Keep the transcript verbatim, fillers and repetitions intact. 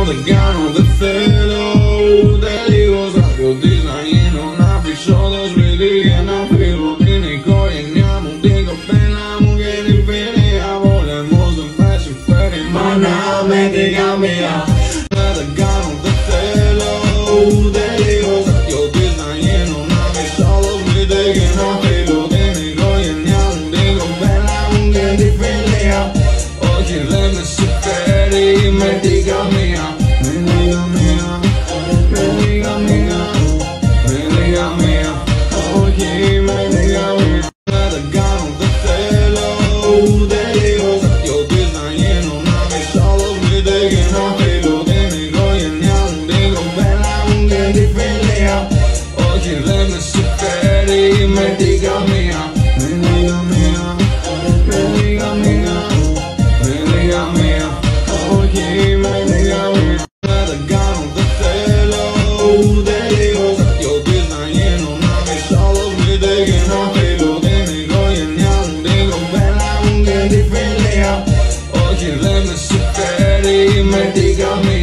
δεν κάνω, δεν θέλω. Ούτε λίγο σαν ποιοτής να γίνω, να αφήσω το σπίτι και να φύγω. Την οικογένειά μου, την κοπέλα μου και την φιλία. Πόλεμος δεν με συμφέρει, μάνα με την καμία. Δεν κάνω, δεν θέλω. Ούτε λίγο σαν ποιοτής να γίνω, να αφήσω το σπίτι και να φύγω. Την οικογένειά μου, την κοπέλα μου και την φιλία. Όχι, δεν με συμφέρει με την καμία. Με την καμία, με την καμία, με την καμία. Όχι, με την καμία. Δεν κάνω, δεν θέλω. Ούτε λίγο σαν ποιοτής να γίνω, να αφήσω το σπίτι και να φύγω. Την οικογένειά μου, την κοπέλα μου και την φιλία. Όχι, δεν με συμφέρει με την καμία. Με την καμία, με την καμία, με την καμία. Όχι, με την καμία. Δεν κάνω, δεν θέλω. Ούτε λίγο σαν ποιοτής να γίνω, να αφήσω το σπίτι και να φύγω. Την οικογένειά μου, την κοπέλα μου και την φιλία. Όχι, δεν με συμφέρει με την καμία.